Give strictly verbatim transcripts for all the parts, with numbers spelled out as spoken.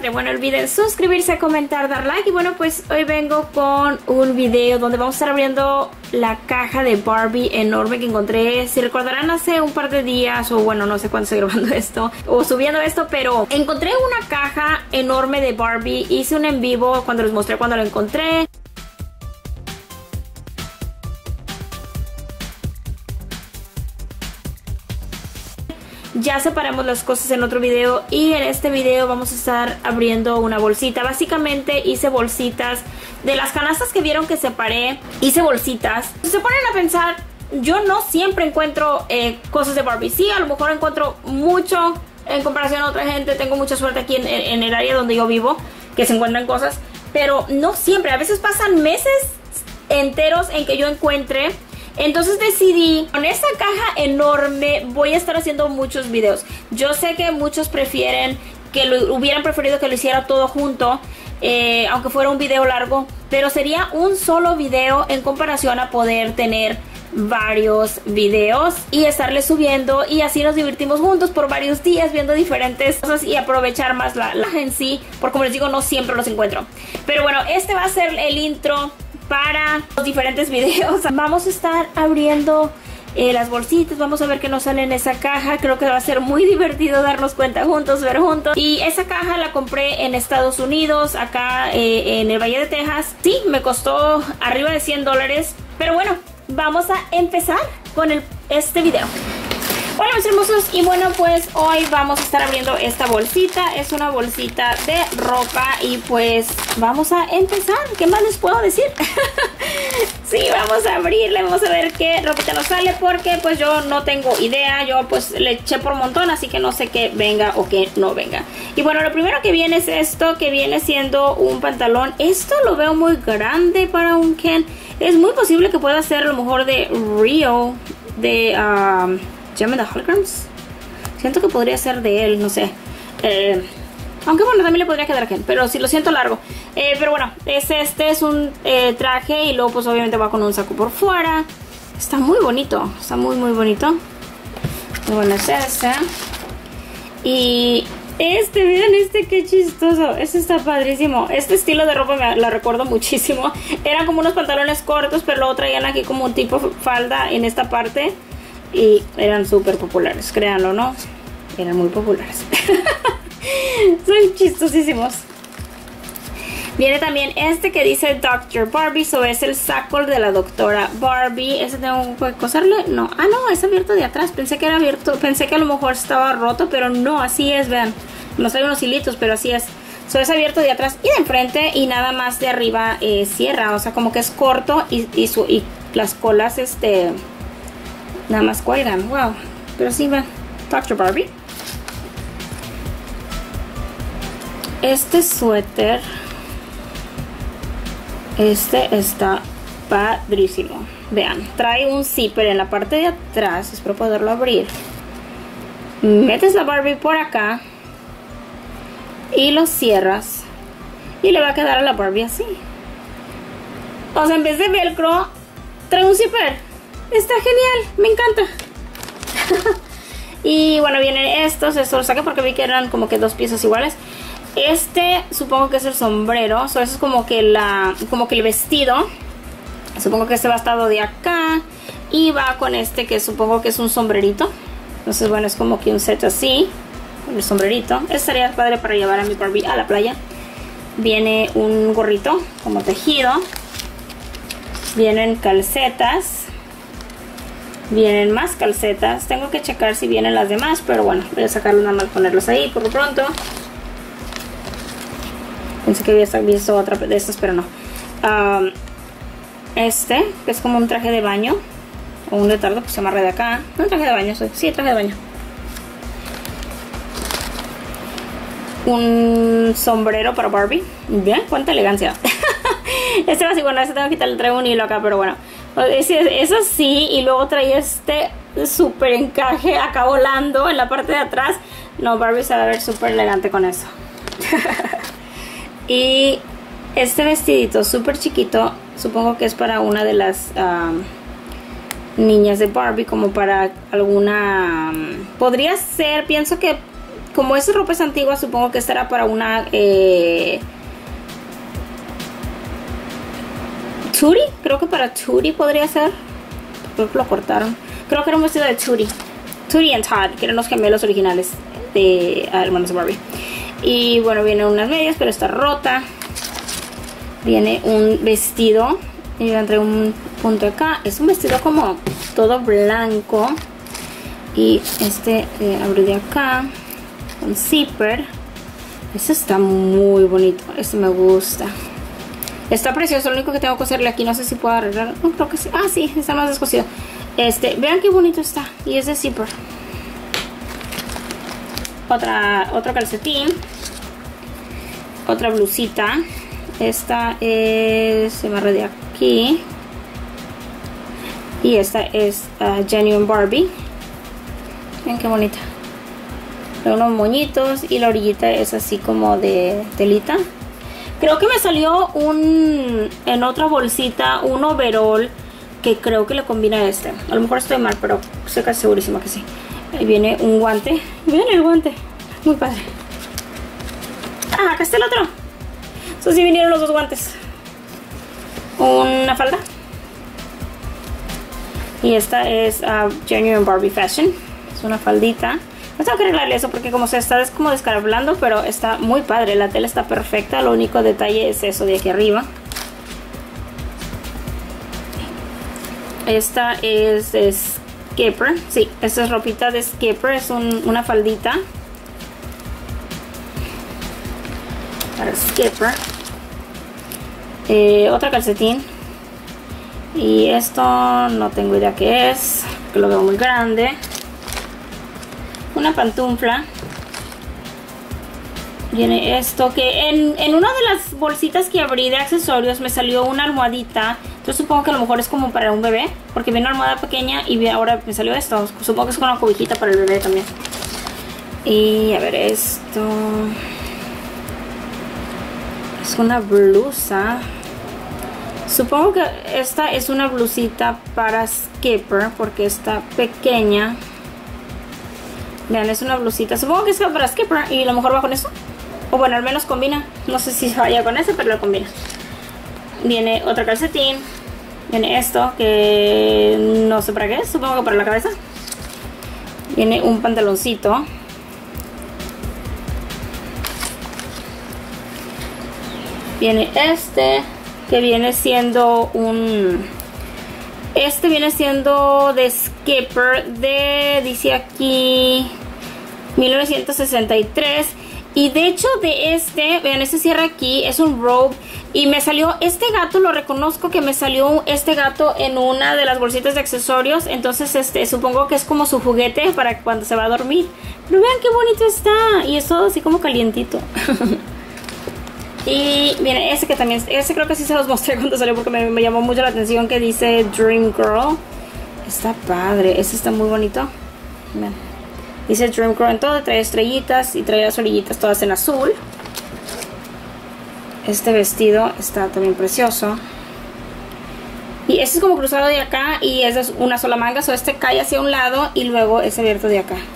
Bueno, no olviden suscribirse, comentar, dar like. Y bueno, pues hoy vengo con un video donde vamos a estar abriendo la caja de Barbie enorme que encontré. Si recordarán, hace un par de días, o bueno, no sé cuándo estoy grabando esto o subiendo esto, pero encontré una caja enorme de Barbie. Hice un en vivo cuando les mostré cuando lo encontré. Ya separamos las cosas en otro video y en este video vamos a estar abriendo una bolsita. Básicamente hice bolsitas de las canastas que vieron que separé. Hice bolsitas. Si se ponen a pensar, yo no siempre encuentro eh, cosas de Barbie. Sí, a lo mejor encuentro mucho en comparación a otra gente. Tengo mucha suerte aquí en, en el área donde yo vivo, que se encuentran cosas. Pero no siempre. A veces pasan meses enteros en que yo encuentre. Entonces decidí, con esta caja enorme voy a estar haciendo muchos videos. Yo sé que muchos prefieren, que lo hubieran preferido que lo hiciera todo junto, eh, aunque fuera un video largo. Pero sería un solo video en comparación a poder tener varios videos y estarles subiendo. Y así nos divertimos juntos por varios días viendo diferentes cosas y aprovechar más la, la en sí. Porque como les digo, no siempre los encuentro. Pero bueno, este va a ser el intro para los diferentes videos. Vamos a estar abriendo eh, las bolsitas. Vamos a ver qué nos sale en esa caja. Creo que va a ser muy divertido darnos cuenta juntos, ver juntos. Y esa caja la compré en Estados Unidos, acá eh, en el Valle de Texas. Sí, me costó arriba de cien dólares. Pero bueno, vamos a empezar con el, este video. Hola mis hermosos, y bueno, pues hoy vamos a estar abriendo esta bolsita. Es una bolsita de ropa y pues vamos a empezar. ¿Qué más les puedo decir? Sí, vamos a abrirle, vamos a ver qué ropita nos sale, porque pues yo no tengo idea. Yo pues le eché por montón, así que no sé qué venga o qué no venga. Y bueno, lo primero que viene es esto, que viene siendo un pantalón. Esto lo veo muy grande para un Ken. Es muy posible que pueda ser a lo mejor de Rio, de... Um, Llaman de Holograms. Siento que podría ser de él, no sé. Eh, aunque bueno, también le podría quedar a Ken, pero si lo siento largo. Eh, pero bueno, es, este es un eh, traje y luego pues obviamente va con un saco por fuera. Está muy bonito, está muy muy bonito. Bueno, es ese. Y este, miren este, qué chistoso. Este está padrísimo. Este estilo de ropa me la recuerdo muchísimo. Eran como unos pantalones cortos, pero luego traían aquí como un tipo falda en esta parte. Y eran súper populares, créanlo, ¿no? Eran muy populares. Son chistosísimos. Viene también este que dice doctor Barbie. So es el saco de la doctora Barbie. ¿Ese tengo que coserle? No. Ah, no, es abierto de atrás. Pensé que era abierto. Pensé que a lo mejor estaba roto, pero no, así es, vean. Nos trae unos hilitos, pero así es. So es abierto de atrás y de enfrente. Y nada más de arriba eh, cierra. O sea, como que es corto y, y, su, y las colas, este... nada más cuelgan, wow. Pero sí, va doctor Barbie. Este suéter, este está padrísimo. Vean, trae un zipper en la parte de atrás. Espero poderlo abrir. Metes la Barbie por acá y lo cierras y le va a quedar a la Barbie así. O sea, en vez de velcro, trae un zipper. Está genial, me encanta. Y bueno, vienen estos. Estos los saqué porque vi que eran como que dos piezas iguales. Este supongo que es el sombrero. So, eso es como que la como que el vestido. Supongo que este va estado de acá. Y va con este que supongo que es un sombrerito. Entonces bueno, es como que un set así, con el sombrerito. Este estaría padre para llevar a mi Barbie a la playa. Viene un gorrito como tejido. Vienen calcetas. Vienen más calcetas. Tengo que checar si vienen las demás, pero bueno, voy a sacarlos nada más, ponerlos ahí por lo pronto. Pensé que había visto otra de estas, pero no. Um, este, que es como un traje de baño, o un leotardo, pues se amarra de acá. No, un traje de baño, sí, traje de baño. Un sombrero para Barbie. Bien, cuánta elegancia. Este va así, bueno, este tengo que quitarle, traigo un hilo acá, pero bueno. Eso sí, y luego trae este súper encaje acá volando en la parte de atrás. No, Barbie se va a ver súper elegante con eso. Y este vestidito súper chiquito, supongo que es para una de las um, niñas de Barbie, como para alguna... Um, podría ser, pienso que como esa ropa es antigua, supongo que estará para una eh, Tootie, creo que para Tootie podría ser. Creo que lo cortaron. Creo que era un vestido de Tootie. Tootie and Todd, que eran los gemelos originales de ah, Hermanos de Barbie. Y bueno, vienen unas medias, pero está rota. Viene un vestido. Y entre un punto acá. Es un vestido como todo blanco. Y este eh, abre de acá. Con zipper. Este está muy bonito. Este me gusta. Está precioso. Lo único que tengo que hacerle aquí, no sé si puedo arreglar. No, creo que sí. Ah, sí, está más descosido. Este, vean qué bonito está. Y es de zipper. Otra, otro calcetín. Otra blusita. Esta es, se amarra de aquí. Y esta es uh, Genuine Barbie. Vean qué bonita. Unos moñitos y la orillita es así como de telita. Creo que me salió un en otra bolsita un overall que creo que le combina a este. A lo mejor estoy mal, pero estoy casi segurísima que sí. Ahí viene un guante. Miren el guante. Muy padre. Ah, acá está el otro. Eso sí vinieron los dos guantes. Una falda. Y esta es uh, Genuine Barbie Fashion. Es una faldita. No tengo que arreglarle eso porque como se está es como descarablando, pero está muy padre. La tela está perfecta. Lo único detalle es eso de aquí arriba. Esta es de Skipper. Sí, esta es ropita de Skipper. Es un, una faldita para Skipper. Eh, otra calcetín. Y esto no tengo idea qué es, que lo veo muy grande. Una pantufla. Viene esto que en, en una de las bolsitas que abrí de accesorios me salió una almohadita. Yo supongo que a lo mejor es como para un bebé, porque viene una almohada pequeña y ahora me salió esto. Supongo que es una cobijita para el bebé también. Y a ver, esto es una blusa. Supongo que esta es una blusita para Skipper porque está pequeña. Vean, es una blusita. Supongo que es para Skipper y a lo mejor va con eso. O bueno, al menos combina. No sé si vaya con ese, pero lo combina. Viene otro calcetín. Viene esto que no sé para qué es. Supongo que para la cabeza. Viene un pantaloncito. Viene este que viene siendo un... Este viene siendo de Skipper de, dice aquí, mil novecientos sesenta y tres. Y de hecho de este, vean, este cierra aquí, es un robe. Y me salió, este gato lo reconozco que me salió este gato en una de las bolsitas de accesorios. Entonces este, supongo que es como su juguete para cuando se va a dormir. Pero vean qué bonito está. Y es todo así como calientito. Y miren, ese que también, ese creo que sí se los mostré cuando salió porque me, me llamó mucho la atención, que dice Dream Girl. Está padre, ese está muy bonito. Miren. Dice Dream Girl en todo, trae estrellitas y trae las orillitas todas en azul. Este vestido está también precioso. Y este es como cruzado de acá y es una sola manga, o so este cae hacia un lado y luego es abierto de acá.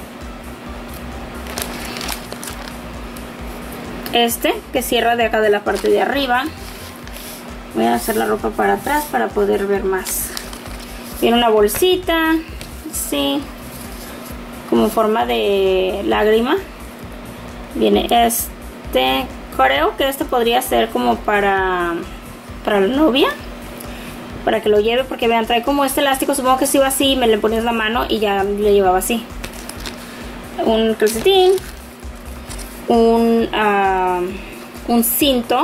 Este que cierra de acá de la parte de arriba. Voy a hacer la ropa para atrás para poder ver más. Viene una bolsita, sí, como forma de lágrima. Viene este, creo que este podría ser como para para la novia, para que lo lleve, porque vean, trae como este elástico. Supongo que si iba así, me le ponías la mano y ya le llevaba así. Un calcetín, un, uh, un cinto.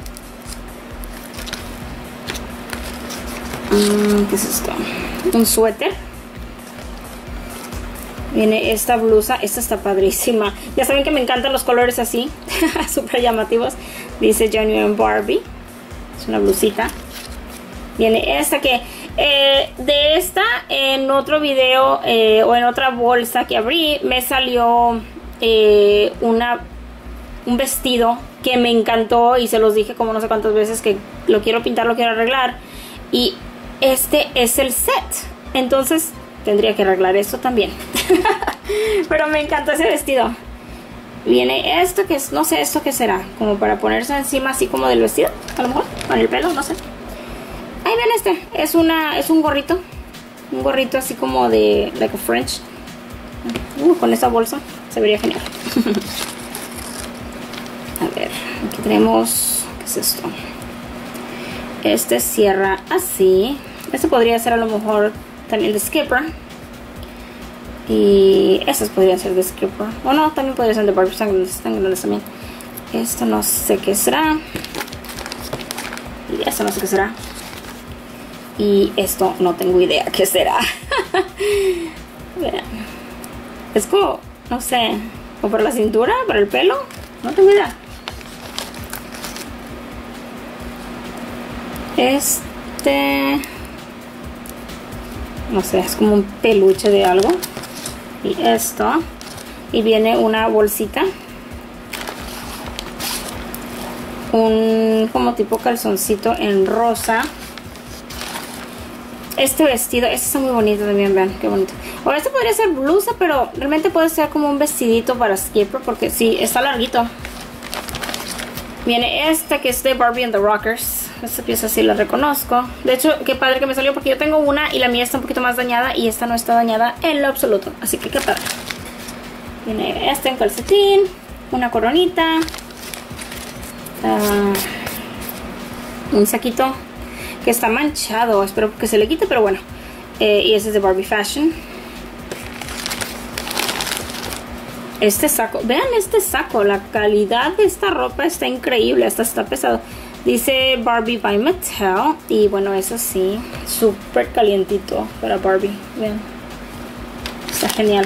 Mm, ¿qué es esto? Un suéter. Viene esta blusa. Esta está padrísima. Ya saben que me encantan los colores así. Súper llamativos. Dice Genuine Barbie. Es una blusita. Viene esta que... Eh, de esta, en otro video eh, o en otra bolsa que abrí, me salió... Eh, una un vestido que me encantó y se los dije como no sé cuántas veces que lo quiero pintar, lo quiero arreglar, y este es el set, entonces tendría que arreglar esto también. Pero me encantó ese vestido. Viene esto que es, no sé esto qué será, como para ponerse encima así como del vestido, a lo mejor, con el pelo, no sé. Ahí ven este, es una, es un gorrito, un gorrito así como de, like a French. Uh, con esta bolsa, se vería genial. A ver, aquí tenemos, ¿qué es esto? Este cierra así. Este podría ser a lo mejor también de Skipper. Y estos podrían ser de Skipper. O no, también podrían ser de Barbie. Están grandes, están grandes también. Esto no sé qué será. Y esto no sé qué será. Y esto no tengo idea qué será. Vean. Es como, no sé, o para la cintura, para el pelo. No tengo idea. Este, no sé, es como un peluche de algo. Y esto. Y viene una bolsita. Un como tipo calzoncito en rosa. Este vestido, este está muy bonito también, vean, qué bonito. O este podría ser blusa, pero realmente puede ser como un vestidito para Skipper, porque sí, está larguito. Viene este que es de Barbie and the Rockers. Esta pieza sí la reconozco. De hecho, qué padre que me salió porque yo tengo una y la mía está un poquito más dañada y esta no está dañada en lo absoluto. Así que qué padre. Viene este en calcetín, una coronita, uh, un saquito que está manchado. Espero que se le quite, pero bueno. Eh, y ese es de Barbie Fashion. Este saco, vean este saco, la calidad de esta ropa está increíble, hasta está pesado. Dice Barbie by Mattel. Y bueno, eso sí, súper calientito para Barbie. Vean, está genial.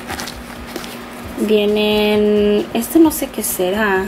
Vienen, este no sé qué será.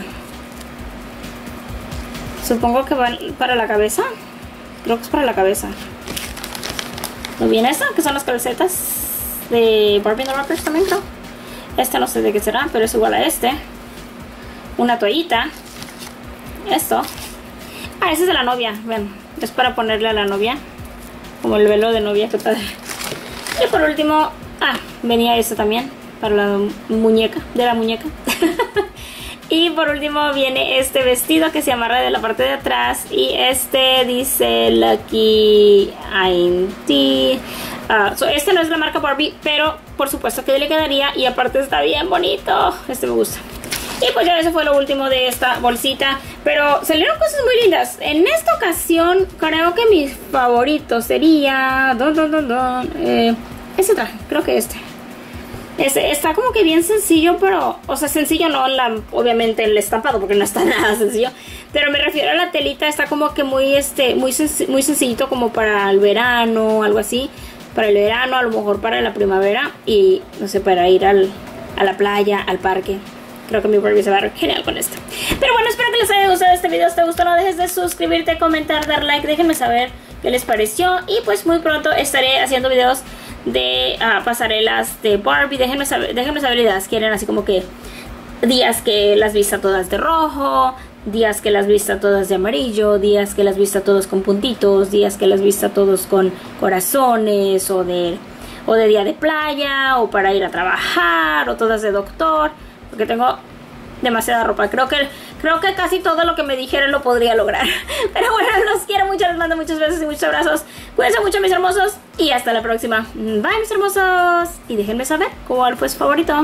Supongo que van para la cabeza. Creo que es para la cabeza. ¿No viene esta? Que son las calcetas de Barbie and the Rockers también, creo. Este no sé de qué será, pero es igual a este. Una toallita. Esto. Ah, ese es de la novia, ven. Es para ponerle a la novia. Como el velo de novia, qué padre. Y por último, ah, venía este también. Para la muñeca, de la muñeca. Y por último viene este vestido que se amarra de la parte de atrás. Y este dice Lucky I'm T. Uh, so este no es la marca Barbie, pero por supuesto que le quedaría. Y aparte está bien bonito. Este me gusta. Y pues ya eso fue lo último de esta bolsita. Pero salieron cosas muy lindas. En esta ocasión creo que mi favorito sería don, don, don, don, eh, este traje, creo que este. Este está como que bien sencillo, pero, o sea, sencillo no, la, obviamente el estampado, porque no está nada sencillo. Pero me refiero a la telita, está como que muy, este, muy, senc muy sencillito como para el verano, algo así. Para el verano, a lo mejor para la primavera y, no sé, para ir al, a la playa, al parque. Creo que mi Barbie se va a ver genial con esto. Pero bueno, espero que les haya gustado este video. Si te gustó, no dejes de suscribirte, comentar, dar like. Déjenme saber qué les pareció. Y pues muy pronto estaré haciendo videos de uh, pasarelas de Barbie. Déjenme saber, déjenme saber ideas. Quieren así como que días que las vista todas de rojo, días que las vista todas de amarillo, días que las vista todos con puntitos, días que las vista todos con corazones, o de, o de día de playa, o para ir a trabajar, o todas de doctor. Porque tengo demasiada ropa. Creo que, creo que casi todo lo que me dijeron lo podría lograr. Pero bueno, los quiero mucho. Les mando muchos besos y muchos abrazos. Cuídense mucho, mis hermosos. Y hasta la próxima. Bye, mis hermosos. Y déjenme saber cuál fue su favorito.